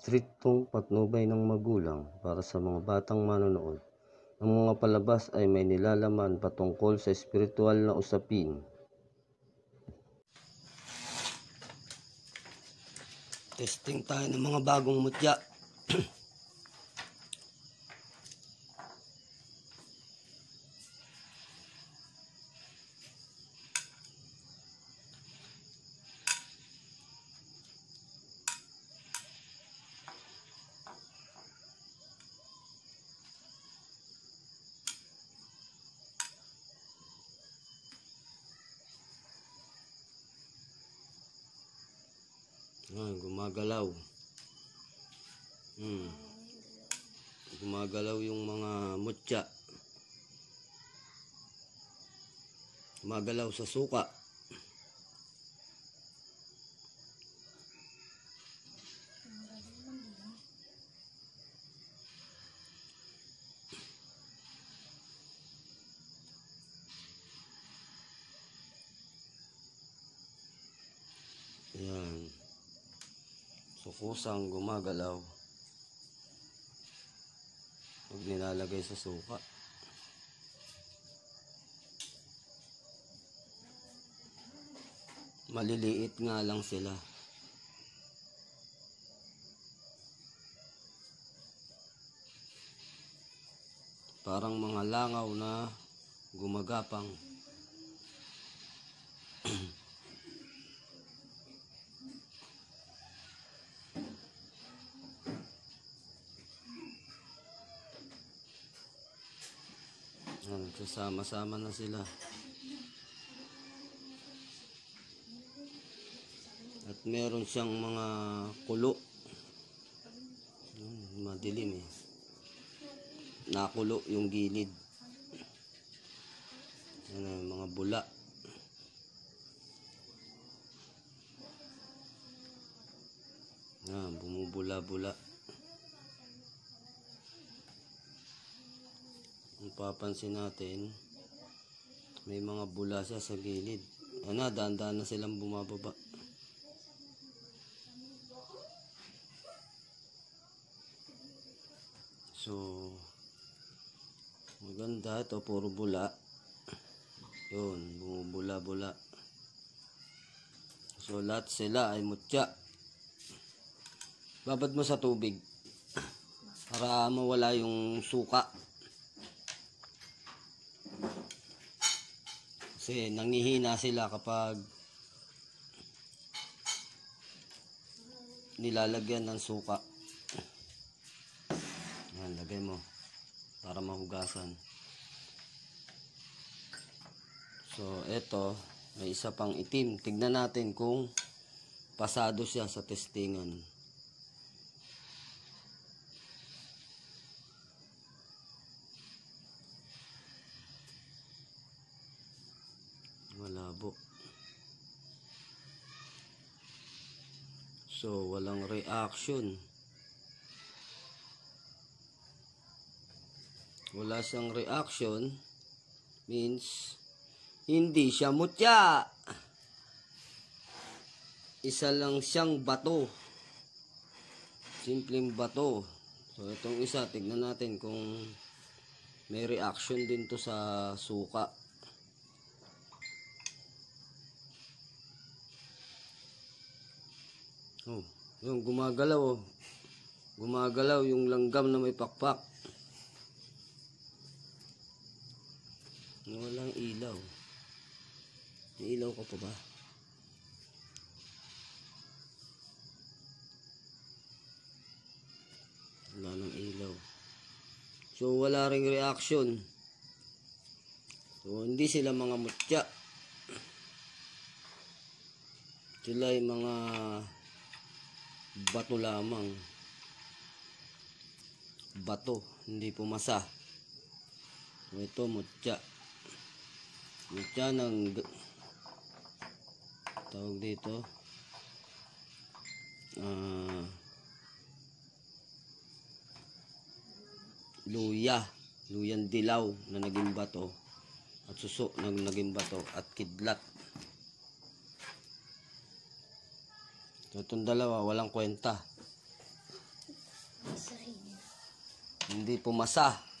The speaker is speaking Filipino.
Istriktong patnubay ng magulang para sa mga batang manonood. Ang mga palabas ay may nilalaman patungkol sa espiritual na usapin. Testing tayo ng mga bagong mutya. Gumagalaw. Gumagalaw yung mga mutya. Gumagalaw sa suka. Yan. So, kusang gumagalaw pag nilalagay sa suka. Maliliit nga lang sila. Parang mga langaw na gumagapang. Nagsasama-sama na sila. At meron siyang mga kulo. Madilim eh. Nakulo yung gilid. Yan, mga bula. Bumubula-bula. Kung papansin natin, may mga bula siya sa gilid. Daan-daan na silang bumababa. So, maganda ito, puro bula. Yun, bumubula-bula. So, lahat sila ay mutya. Babad mo sa tubig para mawala yung suka. Kasi nangihina sila kapag nilalagyan ng suka. Yan, lagay mo para mahugasan. So, eto, may isa pang itim. Tignan natin kung pasado siya sa testingan. Malabo. So, walang reaction. Wala siyang reaction means hindi siya mutya. Isa lang siyang bato. Simpleng bato. So, itong isa, tignan natin kung may reaction din to sa suka. Oh, yung gumagalaw oh. Gumagalaw yung langgam na may pakpak. Walang ilaw. May ilaw ka pa ba? Wala nang ilaw. So wala ring reaction. So hindi sila mga mutya. Sila ay mga bato lamang. Bato, hindi pumasa. So, ito mutya. Mutya ng tawag dito luyang dilaw na naging bato at suso na naging bato at kidlat. So, itong dalawa walang kwenta. hindi pumasa